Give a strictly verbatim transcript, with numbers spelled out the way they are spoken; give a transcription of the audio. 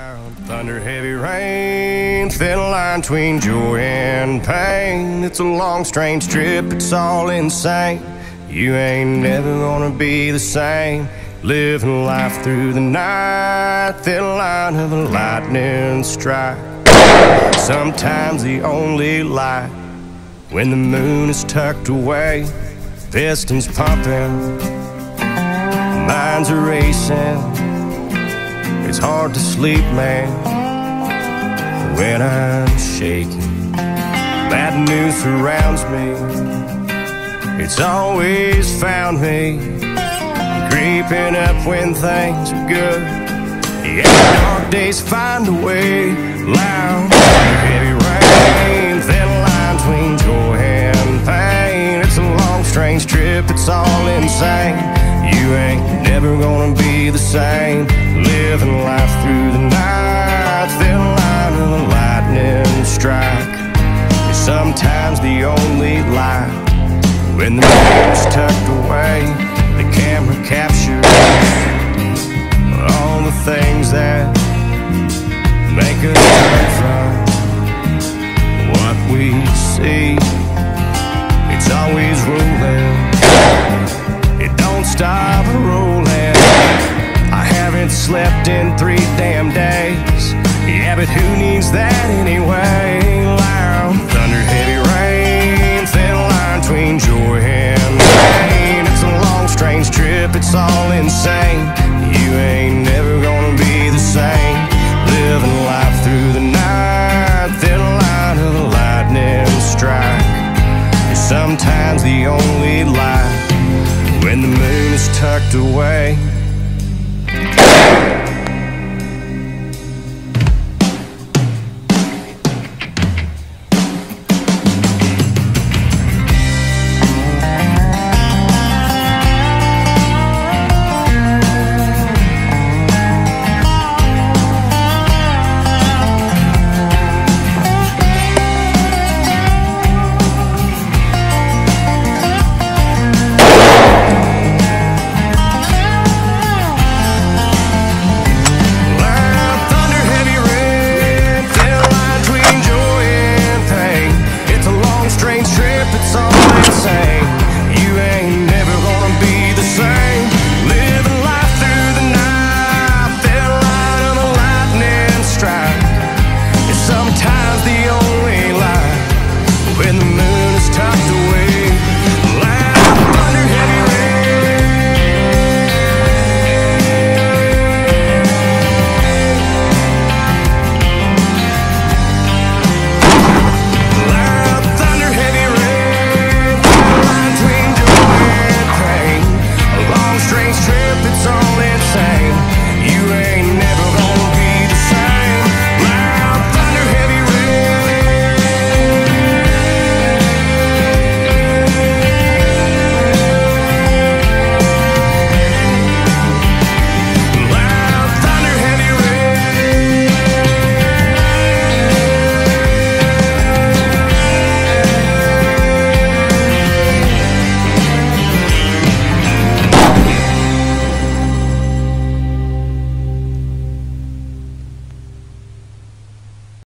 Loud thunder, heavy rain, thin line between joy and pain. It's a long, strange trip, it's all insane. You ain't never gonna be the same. Living life through the night, thin line of a lightning strike. Sometimes the only light when the moon is tucked away. Pistons pumping, minds are racing. It's hard to sleep, man, when I'm shaking. Bad news surrounds me, it's always found me creeping up when things are good. Yeah, dark days find a way. Loud, heavy rain, thin line between joy and pain. It's a long, strange trip, it's all insane. You ain't never gonna be the same. Living life through the night, thin line of a lightning strike. It's sometimes the only light when the moon's tucked away. The camera captures all the things that make us turn from what we see. It's always rolling, it don't stop rolling. I haven't slept in three damn days. Yeah, but who needs that anyway? Loud thunder, heavy rain, thin line between joy and pain. It's a long, strange trip, it's all